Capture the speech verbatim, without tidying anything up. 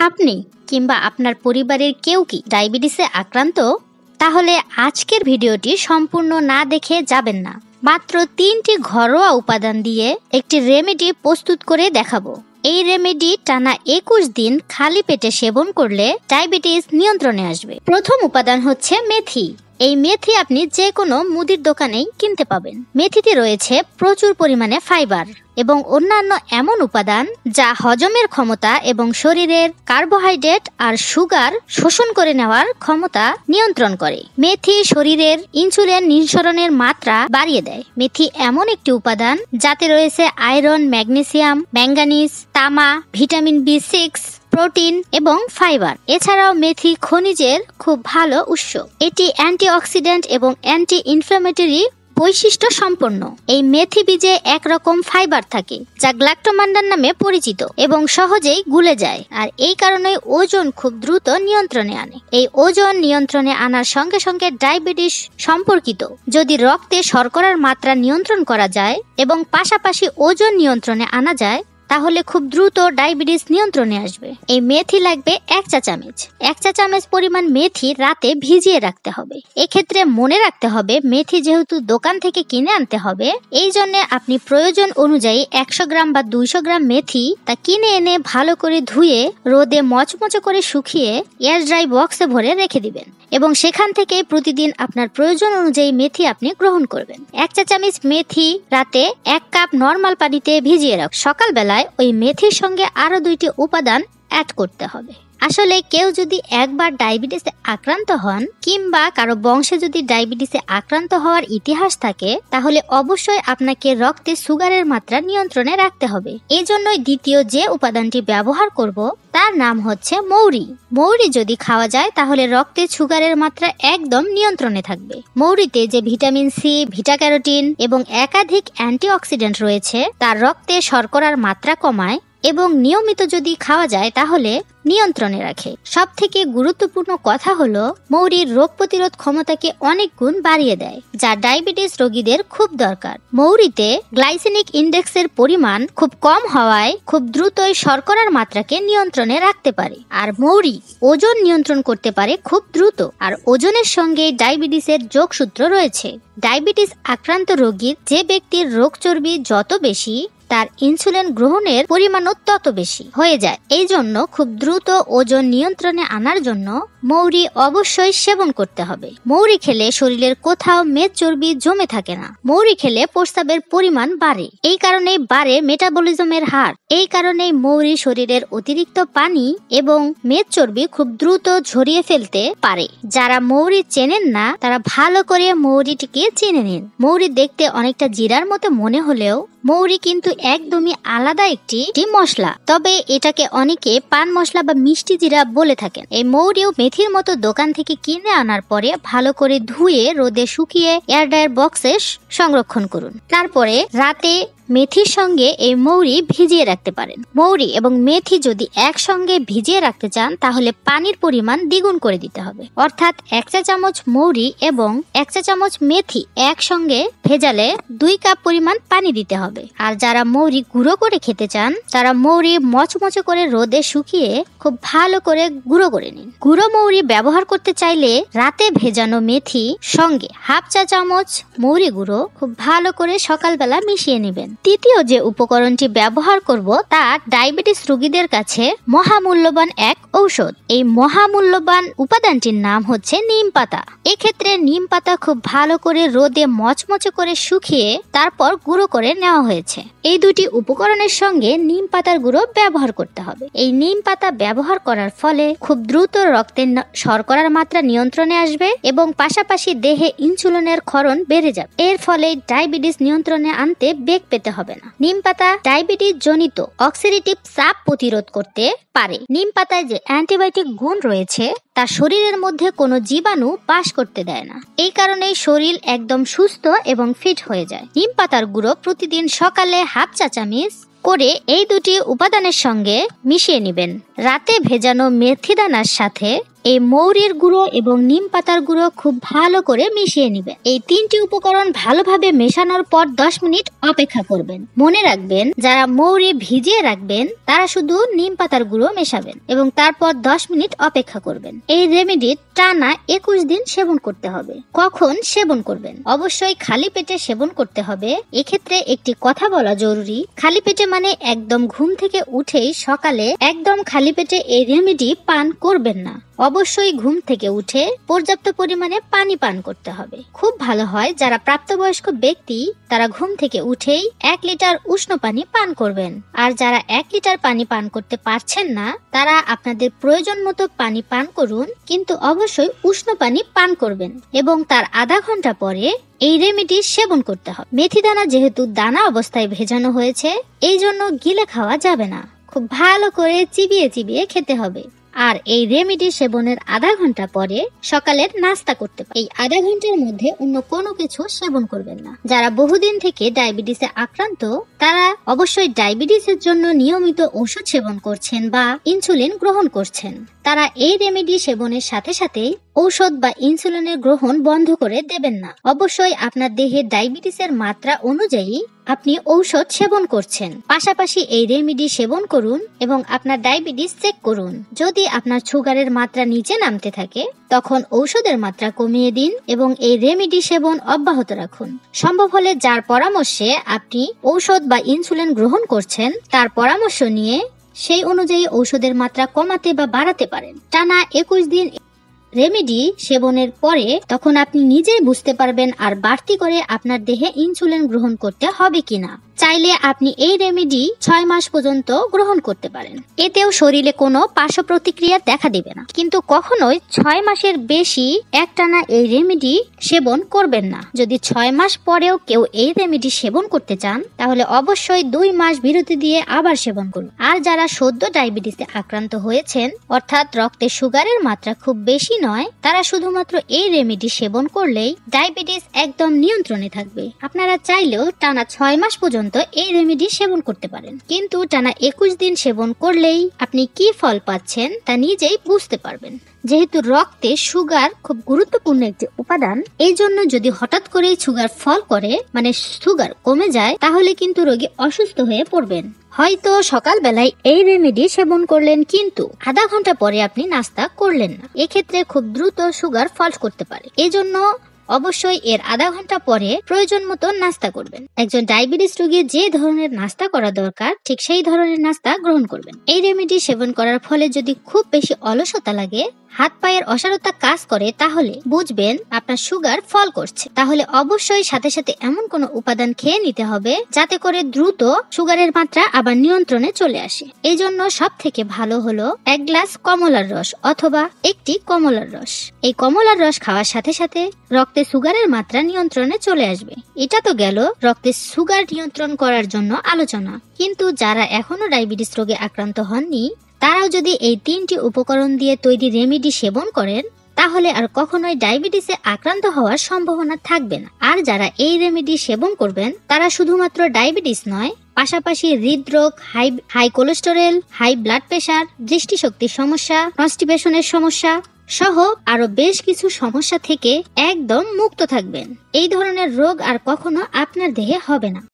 আপনি কিংবা আপনার পরিবারের কেউ কি ডায়াবেটিসে আক্রান্ত? তাহলে আজকের ভিডিওটি সম্পূর্ণ না দেখে যাবেন না। মাত্র তিনটি ঘরোয়া উপাদান দিয়ে একটি রেমেডি প্রস্তুত করে দেখাবো। এই রেমেডি টানা একুশ দিন খালি পেটে সেবন করলে ডায়াবেটিস নিয়ন্ত্রণে আসবে। প্রথম উপাদান হচ্ছে মেথি। এই মেথি আপনি যে কোনো মুদির দোকানেই কিনতে পাবেন। মেথিতে রয়েছে প্রচুর পরিমাণে ফাইবার এবং অন্যান্য এমন উপাদান যা হজমের ক্ষমতা এবং শরীরের কার্বোহাইড্রেট আর সুগার শোষণ করে নেওয়ার ক্ষমতা নিয়ন্ত্রণ করে। মেথি শরীরের ইনসুলিন নিঃসরণের মাত্রা বাড়িয়ে দেয়। মেথি এমন একটি উপাদান যাতে রয়েছে আয়রন, ম্যাগনেসিয়াম, ম্যাঙ্গানিজ, তামা, ভিটামিন বি সিক্স, প্রোটিন এবং ফাইবার। এছাড়াও মেথি খনিজের খুব ভালো উৎস। এটি অ্যান্টিঅক্সিডেন্ট এবং অ্যান্টি ইনফ্ল্যামেটরি বৈশিষ্ট্য সম্পন্ন। এই মেথি বীজে একরকম ফাইবার থাকে যা গ্ল্যাক্টোমান্ডান নামে পরিচিত এবং সহজেই গুলে যায়, আর এই কারণে ওজন খুব দ্রুত নিয়ন্ত্রণে আনে। এই ওজন নিয়ন্ত্রণে আনার সঙ্গে সঙ্গে ডায়াবেটিস সম্পর্কিত যদি রক্তে শর্করার মাত্রা নিয়ন্ত্রণ করা যায় এবং পাশাপাশি ওজন নিয়ন্ত্রণে আনা যায় তাহলে খুব দ্রুত ডায়াবেটিস নিয়ন্ত্রণে আসবে। এই মেথি লাগবে এক চা চামচ। এক চা চামচ পরিমাণ মেথি রাতে ভিজিয়ে রাখতে হবে। এক্ষেত্রে মনে রাখতে হবে মেথি যেহেতু দোকান থেকে কিনে আনতে হবে, এই জন্য আপনি প্রয়োজন অনুযায়ী একশো গ্রাম বা দুইশো গ্রাম মেথি তা কিনে এনে ভালো করে ধুয়ে রোদে মচমচে করে শুকিয়ে এয়ার ড্রাই বক্সে ভরে রেখে দিবেন এবং সেখান থেকে প্রতিদিন আপনার প্রয়োজন অনুযায়ী মেথি আপনি গ্রহণ করবেন। এক চা চামচ মেথি রাতে এক কাপ নর্মাল পানিতে ভিজিয়ে রাখ। সকালবেলায় ওই মেথির সঙ্গে আরো দুইটি উপাদান অ্যাড করতে হবে। আসলে কেউ যদি একবার ডায়াবেটিসে আক্রান্ত হন কিংবা কারো বংশে যদি ডায়াবেটিসে আক্রান্ত হওয়ার ইতিহাস থাকে তাহলে অবশ্যই আপনাকে রক্তে সুগারের মাত্রা নিয়ন্ত্রণে রাখতে হবে। এই জন্যই দ্বিতীয় যে উপাদানটি ব্যবহার করব তার নাম হচ্ছে মৌরি। মৌরি যদি খাওয়া যায় তাহলে রক্তে সুগারের মাত্রা একদম নিয়ন্ত্রণে থাকবে। মৌরিতে যে ভিটামিন সি, ভিটা ক্যারোটিন এবং একাধিক অ্যান্টিঅক্সিডেন্ট রয়েছে তার রক্তে শর্করার মাত্রা কমায় এবং নিয়মিত যদি খাওয়া যায় তাহলে নিয়ন্ত্রণে রাখে। সব থেকে গুরুত্বপূর্ণ কথা হলো মৌরির রোগ প্রতিরোধ ক্ষমতাকে অনেক গুণ বাড়িয়ে দেয়, যা ডায়াবেটিস রোগীদের খুব দরকার। মৌরিতে গ্লাইসেমিক ইন্ডেক্সের পরিমাণ খুব কম হওয়ায় খুব দ্রুতই শর্করার মাত্রাকে নিয়ন্ত্রণে রাখতে পারে। আর মৌরি ওজন নিয়ন্ত্রণ করতে পারে খুব দ্রুত। আর ওজনের সঙ্গে ডায়াবেটিসের যোগসূত্র রয়েছে। ডায়াবেটিস আক্রান্ত রোগীর যে ব্যক্তির রোগ চর্বি যত বেশি তার ইনসুলিন গ্রহণের পরিমাণও তত বেশি হয়ে যায়। এই জন্য খুব দ্রুত ওজন নিয়ন্ত্রণে আনার জন্য মৌরি অবশ্যই সেবন করতে হবে। মৌরি খেলে শরীরের কোথাও মেদ চর্বি জমে থাকে না। মৌরি খেলে প্রস্রাবের পরিমাণ বাড়ে, এই কারণেই বাড়ে মেটাবলিজমের হার। এই কারণেই মৌরি শরীরের অতিরিক্ত পানি এবং মেদ চর্বি খুব দ্রুত ঝরিয়ে ফেলতে পারে। যারা মৌরি চেনেন না তারা ভালো করে মৌরিটিকে চিনে নিন। মৌরি দেখতে অনেকটা জিরার মতো মনে হলেও মৌরি কিন্তু একদমই আলাদা একটি মশলা, তবে এটাকে অনেকে পান মশলা বা মিষ্টি জিরা বলে থাকেন। এই মৌরিও মেথির মতো দোকান থেকে কিনে আনার পরে ভালো করে ধুয়ে রোদে শুকিয়ে এয়ারড্রায়ার বক্সে সংরক্ষণ করুন। তারপরে রাতে মেথির সঙ্গে এই মৌরি ভিজিয়ে রাখতে পারেন। মৌরি এবং মেথি যদি একসঙ্গে ভিজিয়ে রাখতে চান তাহলে পানির পরিমাণ দ্বিগুণ করে দিতে হবে। অর্থাৎ এক চা চামচ মৌরি এবং এক চা চামচ মেথি একসঙ্গে ভেজালে দুই কাপ পরিমাণ পানি দিতে হবে। আর যারা মৌরি গুঁড়ো করে খেতে চান তারা মৌরি মচমচে করে রোদে শুকিয়ে খুব ভালো করে গুঁড়ো করে নিন। গুঁড়ো মৌরি ব্যবহার করতে চাইলে রাতে ভেজানো মেথি সঙ্গে হাফ চা চামচ মৌরি গুঁড়ো খুব ভালো করে সকালবেলা মিশিয়ে নেবেন। তৃতীয় যে উপকরণটি ব্যবহার করব তা ডায়াবেটিস রোগীদের কাছে মহামূল্যবান এক ঔষধ। এই মহামূল্যবান উপাদানটির নাম হচ্ছে নিম পাতা। এক্ষেত্রে নিম পাতা খুব ভালো করে রোদে মচমচে করে শুকিয়ে তারপর গুঁড়ো করে নেওয়া হয়েছে। এই দুটি উপকরণের সঙ্গে নিম পাতার গুঁড়ো ব্যবহার করতে হবে। এই নিম পাতা ব্যবহার করার ফলে খুব দ্রুত রক্তের শর্করার মাত্রা নিয়ন্ত্রণে আসবে এবং পাশাপাশি দেহে ইনসুলিনের ক্ষরণ বেড়ে যাবে। এর ফলে ডায়াবেটিস নিয়ন্ত্রণে আনতে বেগ পেতে হবে না। নিম পাতা ডায়াবেটিস জনিত অক্সিডেটিভ চাপ প্রতিরোধ করতে পারে। নিম পাতায় যে অ্যান্টিবায়োটিক গুণ রয়েছে তা শরীরের মধ্যে কোনো জীবাণু বাস করতে দেয় না। এই কারণেই শরীর একদম সুস্থ এবং ফিট হয়ে যায়। নিম পাতার গুঁড়ো প্রতিদিন সকালে হাফ চা চামচ করে এই দুটি উপাদানের সঙ্গে মিশিয়ে নেবেন। রাতে ভেজানো মেথি দানার সাথে এই মৌরির গুঁড়ো এবং নিম পাতার গুঁড়ো খুব ভালো করে মিশিয়ে নেবেন। এই তিনটি উপকরণ ভালোভাবে মেশানোর পর দশ মিনিট অপেক্ষা করবেন। মনে রাখবেন, যারা মৌরি ভিজিয়ে রাখবেন তারা শুধু নিম পাতার গুঁড়ো মেশাবেন এবং তারপর দশ মিনিট অপেক্ষা করবেন। এই রেমেডি টানা একুশ দিন সেবন করতে হবে। কখন সেবন করবেন? অবশ্যই খালি পেটে সেবন করতে হবে। এক্ষেত্রে একটি কথা বলা জরুরি, খালি পেটে মানে একদম ঘুম থেকে উঠেই সকালে একদম খালি পেটে এই রেমেডি পান করবেন না। অবশ্যই ঘুম থেকে উঠে পর্যাপ্ত পরিমাণে পানি পান করতে হবে। খুব ভালো হয় যারা প্রাপ্তবয়স্ক ব্যক্তি তারা ঘুম থেকে উঠেই এক লিটার উষ্ণ পানি পান করবেন। আর যারা এক লিটার পানি পান করতে পারছেন না তারা আপনাদের প্রয়োজন মতো পানি পান করুন, কিন্তু অবশ্যই উষ্ণ পানি পান করবেন এবং তার আধা ঘন্টা পরে এই রেমেডি সেবন করতে হবে। মেথি দানা যেহেতু দানা অবস্থায় ভেজানো হয়েছে এই জন্য গিলে খাওয়া যাবে না, খুব ভালো করে চিবিয়ে চিবিয়ে খেতে হবে। আর এই রেমেডি সেবনের আধা ঘন্টা পরে সকালের নাস্তা করতে পারেন। এই আধা ঘন্টার মধ্যে অন্য কোনো কিছু সেবন করবেন না। যারা বহুদিন থেকে ডায়াবেটিসে আক্রান্ত তারা অবশ্যই ডায়াবেটিসের জন্য নিয়মিত ওষুধ সেবন করছেন বা ইনসুলিন গ্রহণ করছেন, তারা এই রেমেডি সেবনের সাথে সাথে ঔষধ বা ইনসুলিনের গ্রহণ বন্ধ করে দেবেন না। অবশ্যই আপনার দেহে ডায়াবেটিসের মাত্রা অনুযায়ী আপনি ঔষধ সেবন করছেন, পাশাপাশি এই রেমেডি সেবন করুন এবং আপনার ডায়াবেটিস চেক করুন। যদি আপনার সুগারের মাত্রা নিচে নামতে থাকে তখন ঔষধের মাত্রা কমিয়ে দিন এবং এই রেমেডি সেবন অব্যাহত রাখুন। সম্ভব হলে যার পরামর্শে আপনি ঔষধ বা ইনসুলিন গ্রহণ করছেন তার পরামর্শ নিয়ে সেই অনুযায়ী ঔষধের মাত্রা কমাতে বা বাড়াতে পারেন। টানা একুশ দিন রেমেডি সেবনের পরে তখন আপনি নিজেই বুঝতে পারবেন আর বাড়তি করে আপনার দেহে ইনসুলিন গ্রহণ করতে হবে কিনা। চাইলে আপনি এই রেমেডি ছয় মাস পর্যন্ত গ্রহণ করতে পারেন, এতেও শরীরে কোনো পার্শ্ব প্রতিক্রিয়া দেখা দিবে না। কিন্তু কখনোই ছয় মাসের বেশি একটানা এই রেমেডি সেবন করবেন না। যদি ছয় মাস পরেও কেউ এই রেমেডি সেবন করতে চান তাহলে অবশ্যই দুই মাস বিরতি দিয়ে আবার সেবন করুন। আর যারা সদ্য ডায়াবেটিসে আক্রান্ত হয়েছেন অর্থাৎ রক্তে সুগারের মাত্রা খুব বেশি নয়, তারা শুধুমাত্র এই রেমেডি সেবন করলেই ডায়াবেটিস একদম নিয়ন্ত্রণে থাকবে। আপনারা চাইলেও টানা ছয় মাস পর্যন্ত এই রেমেডি সেবন করতে পারেন, কিন্তু টানা একুশ দিন সেবন করলেই আপনি কি ফল পাচ্ছেন তা নিজেই বুঝতে পারবেন। যেহেতু রক্তে সুগার খুব গুরুত্বপূর্ণ একটি উপাদান, এই জন্য যদি হঠাৎ করে সুগার ফল করে মানে সুগার কমে যায় তাহলে কিন্তু রোগী অসুস্থ হয়ে পড়বেন। হয়তো সকাল বেলায় এই রেমেডি সেবন করলেন কিন্তু আধা ঘন্টা পরে আপনি নাস্তা করলেন না, এক্ষেত্রে খুব দ্রুত সুগার ফল করতে পারে। এজন্য অবশ্যই এর আধা ঘন্টা পরে প্রয়োজন মতো নাস্তা করবেন। একজন ডায়াবেটিস রোগী যে ধরনের নাস্তা করা দরকার ঠিক সেই ধরনের নাস্তা গ্রহণ করবেন। এই রেমেডি সেবন করার ফলে যদি খুব বেশি অলসতা লাগে, হাত পায়ের অসারতা কাজ করে, তাহলে বুঝবেন আপনার সুগার ফল করছে। তাহলে অবশ্যই সাথে সাথে এমন কোনো উপাদান খেয়ে নিতে হবে যাতে করে দ্রুত সুগারের মাত্রা আবার নিয়ন্ত্রণে চলে আসে। এই জন্য সব থেকে ভালো হলো এক গ্লাস কমলার রস অথবা একটি কমলার রস। এই কমলার রস খাওয়ার সাথে সাথে রক্তে সুগারের মাত্রা নিয়ন্ত্রণে চলে আসবে। এটা তো গেল রক্তে সুগার নিয়ন্ত্রণ করার জন্য আলোচনা, কিন্তু যারা এখনো ডায়াবেটিস রোগে আক্রান্ত হননি তারাও যদি এই তিনটি উপকরণ দিয়ে তৈরি রেমেডি সেবন করেন তাহলে আর কখনোই ডায়াবেটিসে আক্রান্ত হওয়ার সম্ভাবনা থাকবে না। আর যারা এই রেমেডি সেবন করবেন তারা শুধুমাত্র ডায়াবেটিস নয়, পাশাপাশি হৃদরোগ, high high cholesterol, high blood pressure, দৃষ্টিশক্তির সমস্যা, কনস্টিপেশনের সমস্যা সহ আরো বেশ কিছু সমস্যা থেকে একদম মুক্ত থাকবেন। এই ধরনের রোগ আর কখনো আপনার দেহে হবে না।